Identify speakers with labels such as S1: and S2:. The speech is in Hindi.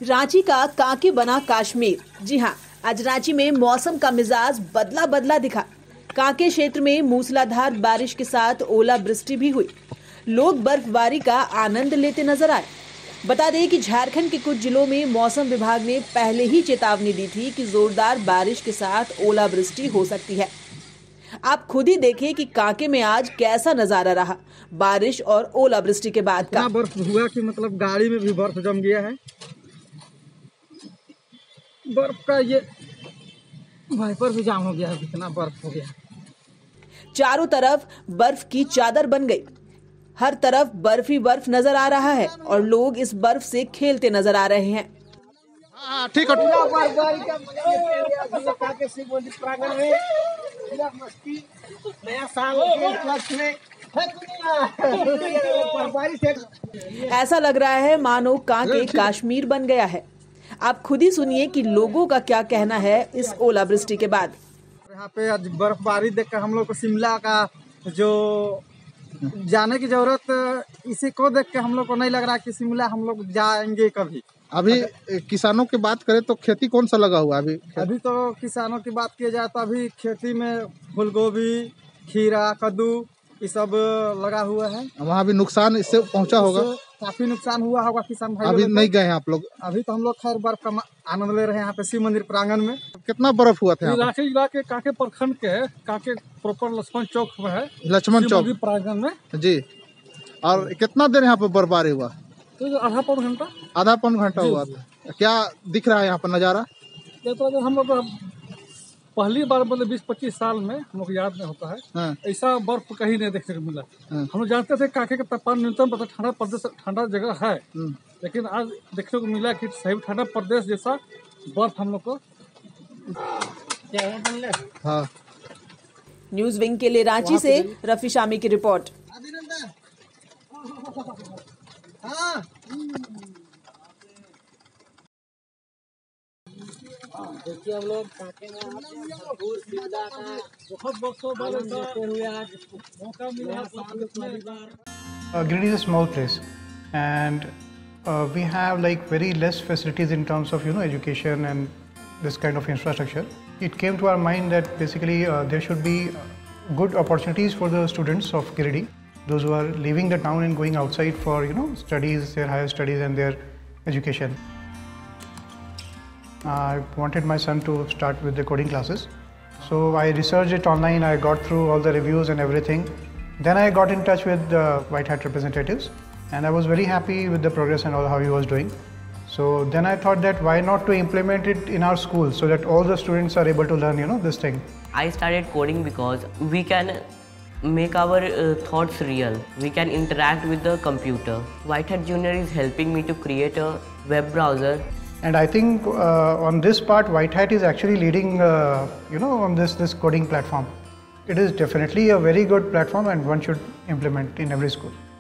S1: रांची का कांके बना कश्मीर। जी हाँ, आज रांची में मौसम का मिजाज बदला बदला दिखा। कांके क्षेत्र में मूसलाधार बारिश के साथ ओलावृष्टि भी हुई। लोग बर्फबारी का आनंद लेते नजर आए। बता दें कि झारखंड के कुछ जिलों में मौसम विभाग ने पहले ही चेतावनी दी थी कि जोरदार बारिश के साथ ओलावृष्टि हो सकती है। आप खुद ही देखिए कि कांके में आज कैसा नजारा रहा बारिश और ओलावृष्टि के बाद का।
S2: बर्फ हुआ कि मतलब गाड़ी में भी बर्फ जम गया है। बर्फ का ये वाइपर भी जाम हो गया है, कितना बर्फ हो गया।
S1: चारों तरफ बर्फ की चादर बन गई। हर तरफ बर्फ ही बर्फ नजर आ रहा है और लोग इस बर्फ से खेलते नजर आ रहे हैं।
S2: ठीक है।
S1: ऐसा लग रहा है मानो कांके कश्मीर बन गया है। आप खुद ही सुनिए कि लोगों का क्या कहना है इस ओलावृष्टि के बाद।
S2: यहाँ पे आज बर्फबारी देखकर हम लोग को शिमला का जो जाने की जरूरत, इसी को देख के हम लोग को नहीं लग रहा कि शिमला हम लोग जाएंगे कभी।
S3: अभी किसानों की बात करें तो खेती कौन सा लगा हुआ
S2: अभी तो किसानों की बात की जाए तो अभी खेती में फूलगोभी, खीरा, कद्दू ये सब लगा हुआ है।
S3: वहाँ भी नुकसान इससे पहुँचा होगा,
S2: काफी नुकसान हुआ होगा किसान भाई।
S3: अभी नहीं गए हैं आप लोग?
S2: अभी तो हम लोग खैर बर्फ का आनंद ले रहे हैं यहाँ पे शिव मंदिर प्रांगण में।
S3: कितना बर्फ हुआ था?
S4: रांची जिला के कांके प्रखंड के कांके प्रॉपर लक्ष्मण चौक में है,
S3: लक्ष्मण चौक
S4: प्रांगण में
S3: जी। और कितना देर यहाँ पे बर्फबारी हुआ?
S4: तो आधा पौन घंटा
S3: हुआ था। क्या दिख रहा है यहाँ पर नज़ारा?
S4: तो हम लोग पहली बार मतलब 20-25 साल में हम लोग याद नहीं होता है।
S3: हाँ।
S4: ऐसा बर्फ कहीं नहीं देखने को मिला।
S3: हाँ।
S4: हम लोग जानते थे कांके का तापमान न्यूनतम ठंडा प्रदेश, ठंडा जगह है, लेकिन आज देखने को मिला कि सही ठंडा प्रदेश जैसा बर्फ हम लोग को।
S3: हाँ।
S1: न्यूज विंग के लिए रांची से रफी शामी की रिपोर्ट।
S2: देखिए हम लोग कांके में बहुत वर्षों बाद हुए आज मौका मिला।
S5: Giridih is a small place, and we have like very less facilities in terms of education and this kind of infrastructure. It came to our mind that basically there should be good opportunities for the students of Giridih, those who are leaving the town and going outside for studies, their higher studies and their education. I wanted my son to start with the coding classes, so I researched it online. I got through all the reviews and everything. Then I got in touch with the White Hat representatives, and I was very happy with the progress and all how he was doing. So then I thought that why not to implement it in our school so that all the students are able to learn this thing.
S6: I started coding because we can make our thoughts real. We can interact with the computer. White Hat Junior is helping me to create a web browser.
S5: And I think on this part, White Hat is actually leading, on this coding platform. It is definitely a very good platform and one should implement in every school.